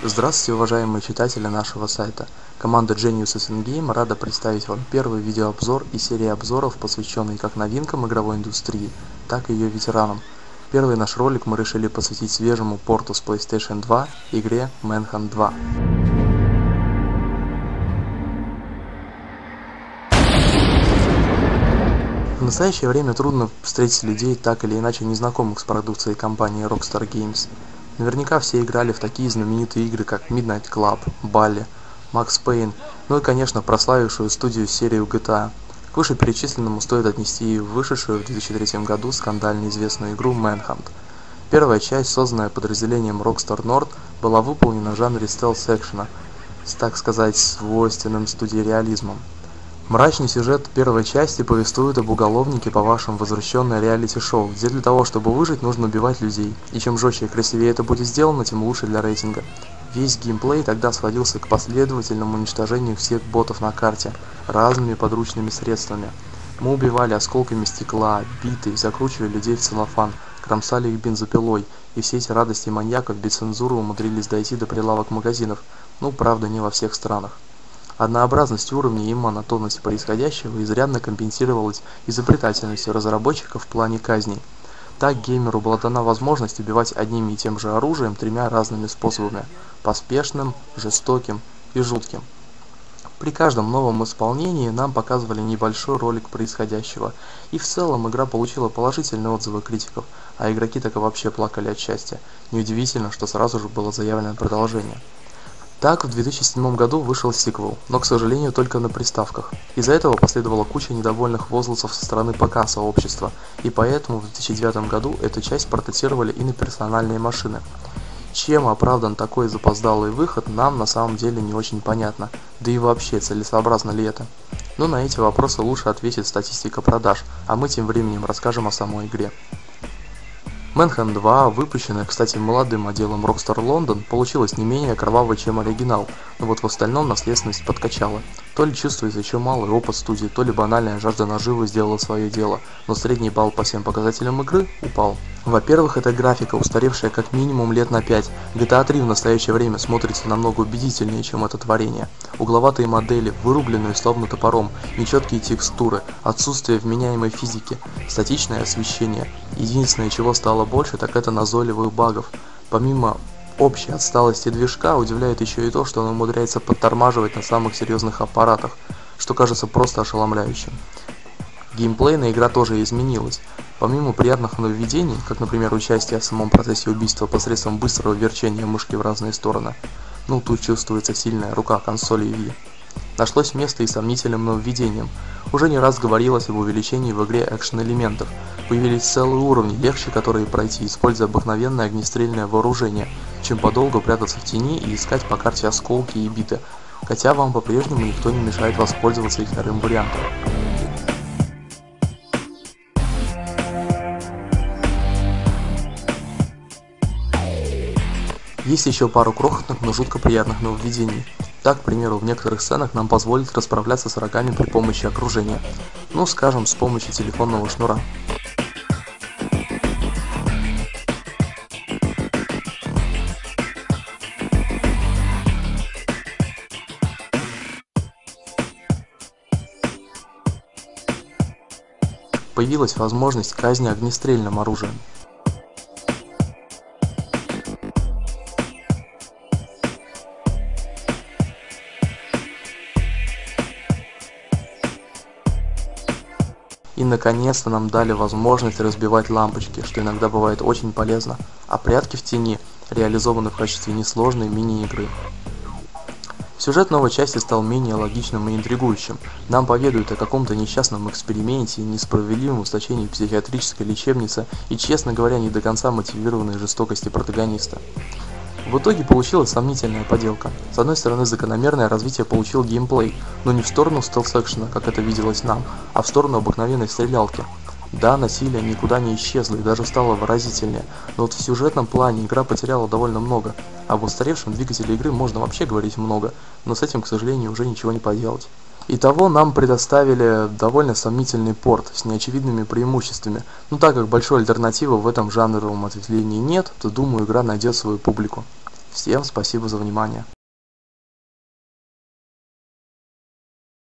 Здравствуйте, уважаемые читатели нашего сайта. Команда Genius SN рада представить вам первый видеообзор из серии обзоров, посвященный как новинкам игровой индустрии, так и ее ветеранам. Первый наш ролик мы решили посвятить свежему порту с PlayStation 2 игре Manhunt 2. В настоящее время трудно встретить людей, так или иначе незнакомых с продукцией компании Rockstar Games. Наверняка все играли в такие знаменитые игры, как Midnight Club, Bally, Max Payne, ну и, конечно, прославившую студию серию GTA. К вышеперечисленному стоит отнести и вышедшую в 2003 году скандально известную игру Manhunt. Первая часть, созданная подразделением Rockstar North, была выполнена в жанре стелс-экшена, с, так сказать, свойственным студии реализмом. Мрачный сюжет первой части повествует об уголовнике по вашему возвращенное реалити-шоу, где для того, чтобы выжить, нужно убивать людей, и чем жестче и красивее это будет сделано, тем лучше для рейтинга. Весь геймплей тогда сводился к последовательному уничтожению всех ботов на карте, разными подручными средствами. Мы убивали осколками стекла, битой, закручивали людей в целлофан, кромсали их бензопилой, и все эти радости маньяков без цензуры умудрились дойти до прилавок магазинов, ну правда не во всех странах. Однообразность уровней и монотонность происходящего изрядно компенсировалась изобретательностью разработчиков в плане казней. Так геймеру была дана возможность убивать одним и тем же оружием тремя разными способами – поспешным, жестоким и жутким. При каждом новом исполнении нам показывали небольшой ролик происходящего, и в целом игра получила положительные отзывы критиков, а игроки так и вообще плакали от счастья. Неудивительно, что сразу же было заявлено продолжение. Так, в 2007 году вышел сиквел, но, к сожалению, только на приставках. Из-за этого последовала куча недовольных возгласов со стороны ПК-сообщества, и поэтому в 2009 году эту часть портатировали и на персональные машины. Чем оправдан такой запоздалый выход, нам на самом деле не очень понятно, да и вообще, целесообразно ли это. Но на эти вопросы лучше ответит статистика продаж, а мы тем временем расскажем о самой игре. Manhunt 2, выпущенная, кстати, молодым отделом Rockstar London, получилась не менее кровавой, чем оригинал, но вот в остальном наследственность подкачала. То ли чувствуется еще малый опыт студии, то ли банальная жажда наживы сделала свое дело, но средний балл по всем показателям игры упал. Во-первых, это графика, устаревшая как минимум лет на 5. GTA 3 в настоящее время смотрится намного убедительнее, чем это творение. Угловатые модели, вырубленные словно топором, нечеткие текстуры, отсутствие вменяемой физики, статичное освещение. Единственное, чего стало больше, так это назойливых багов. Помимо общей отсталости движка, удивляет еще и то, что он умудряется подтормаживать на самых серьезных аппаратах, что кажется просто ошеломляющим. Геймплейная игра тоже изменилась. Помимо приятных нововведений, как, например, участие в самом процессе убийства посредством быстрого верчения мышки в разные стороны, ну тут чувствуется сильная рука консоли Wii. Нашлось место и сомнительным нововведением. Уже не раз говорилось об увеличении в игре экшн-элементов. Появились целые уровни, легче которые пройти, используя обыкновенное огнестрельное вооружение, чем подолгу прятаться в тени и искать по карте осколки и биты, хотя вам по-прежнему никто не мешает воспользоваться и вторым вариантом. Есть еще пару крохотных, но жутко приятных нововведений. Так, к примеру, в некоторых сценах нам позволит расправляться с врагами при помощи окружения. Ну, скажем, с помощью телефонного шнура. Появилась возможность казни огнестрельным оружием. И наконец-то нам дали возможность разбивать лампочки, что иногда бывает очень полезно, а прятки в тени реализованы в качестве несложной мини-игры. Сюжет новой части стал менее логичным и интригующим. Нам поведают о каком-то несчастном эксперименте, несправедливом усточении психиатрической лечебницы и, честно говоря, не до конца мотивированной жестокости протагониста. В итоге получилась сомнительная поделка. С одной стороны, закономерное развитие получил геймплей, но не в сторону стелс-экшена, как это виделось нам, а в сторону обыкновенной стрелялки. Да, насилие никуда не исчезло и даже стало выразительнее, но вот в сюжетном плане игра потеряла довольно много, а в устаревшем двигателе игры можно вообще говорить много, но с этим, к сожалению, уже ничего не поделать. Итого нам предоставили довольно сомнительный порт с неочевидными преимуществами, но так как большой альтернативы в этом жанровом ответвлении нет, то думаю, игра найдет свою публику. Всем спасибо за внимание.